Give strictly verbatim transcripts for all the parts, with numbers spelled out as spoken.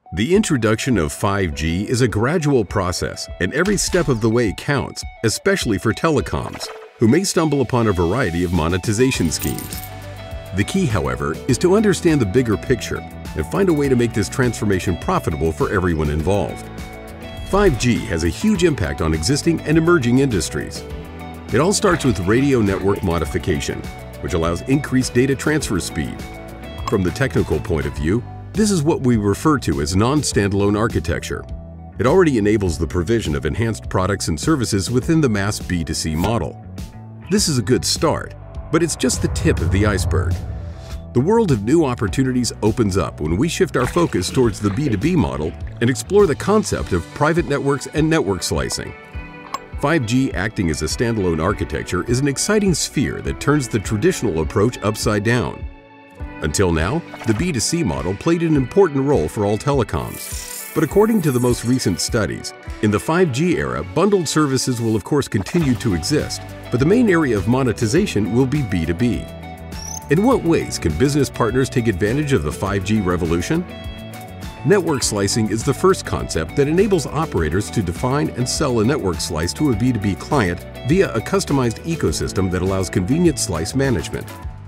The introduction of five G is a gradual process, and every step of the way counts, especially for telecoms, who may stumble upon a variety of monetization schemes. The key, however, is to understand the bigger picture and find a way to make this transformation profitable for everyone involved. five G has a huge impact on existing and emerging industries. It all starts with radio network modification, which allows increased data transfer speed. From the technical point of view, this is what we refer to as non-standalone architecture. It already enables the provision of enhanced products and services within the mass B two C model. This is a good start, but it's just the tip of the iceberg. The world of new opportunities opens up when we shift our focus towards the B two B model and explore the concept of private networks and network slicing. five G acting as a standalone architecture is an exciting sphere that turns the traditional approach upside down. Until now, the B two C model played an important role for all telecoms. But according to the most recent studies, in the five G era, bundled services will of course continue to exist, but the main area of monetization will be B two B. In what ways can business partners take advantage of the five G revolution? Network slicing is the first concept that enables operators to define and sell a network slice to a B two B client via a customized ecosystem that allows convenient slice management.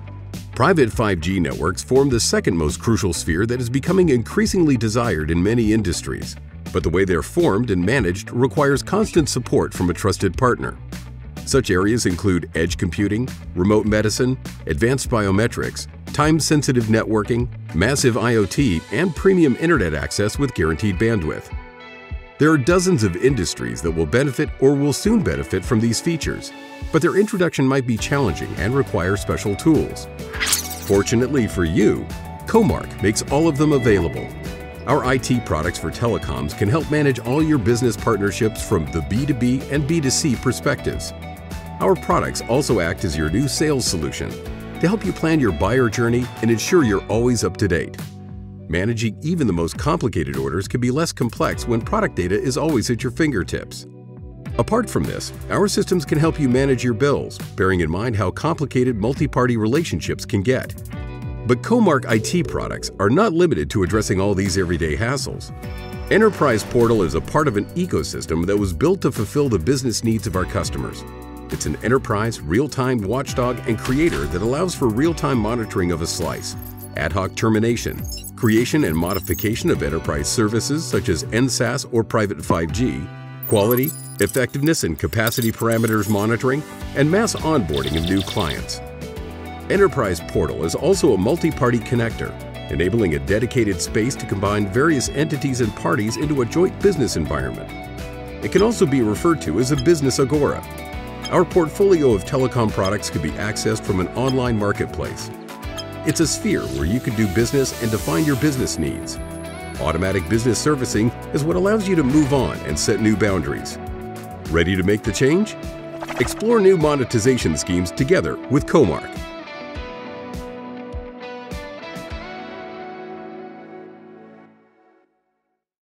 Private five G networks form the second most crucial sphere that is becoming increasingly desired in many industries, but the way they're formed and managed requires constant support from a trusted partner. Such areas include edge computing, remote medicine, advanced biometrics, time-sensitive networking, massive I O T, and premium internet access with guaranteed bandwidth. There are dozens of industries that will benefit or will soon benefit from these features, but their introduction might be challenging and require special tools. Fortunately for you, Comarch makes all of them available. Our I T products for telecoms can help manage all your business partnerships from the B two B and B two C perspectives. Our products also act as your new sales solution to help you plan your buyer journey and ensure you're always up to date. Managing even the most complicated orders can be less complex when product data is always at your fingertips. Apart from this, our systems can help you manage your bills, bearing in mind how complicated multi-party relationships can get. But Comarch I T products are not limited to addressing all these everyday hassles. Enterprise Portal is a part of an ecosystem that was built to fulfill the business needs of our customers. It's an enterprise, real-time watchdog and creator that allows for real-time monitoring of a slice, ad hoc termination, creation and modification of enterprise services such as N S A S or private five G, quality, effectiveness and capacity parameters monitoring, and mass onboarding of new clients. Enterprise Portal is also a multi-party connector, enabling a dedicated space to combine various entities and parties into a joint business environment. It can also be referred to as a business agora. Our portfolio of telecom products can be accessed from an online marketplace. It's a sphere where you can do business and define your business needs. Automatic business servicing is what allows you to move on and set new boundaries. Ready to make the change? Explore new monetization schemes together with Comarch.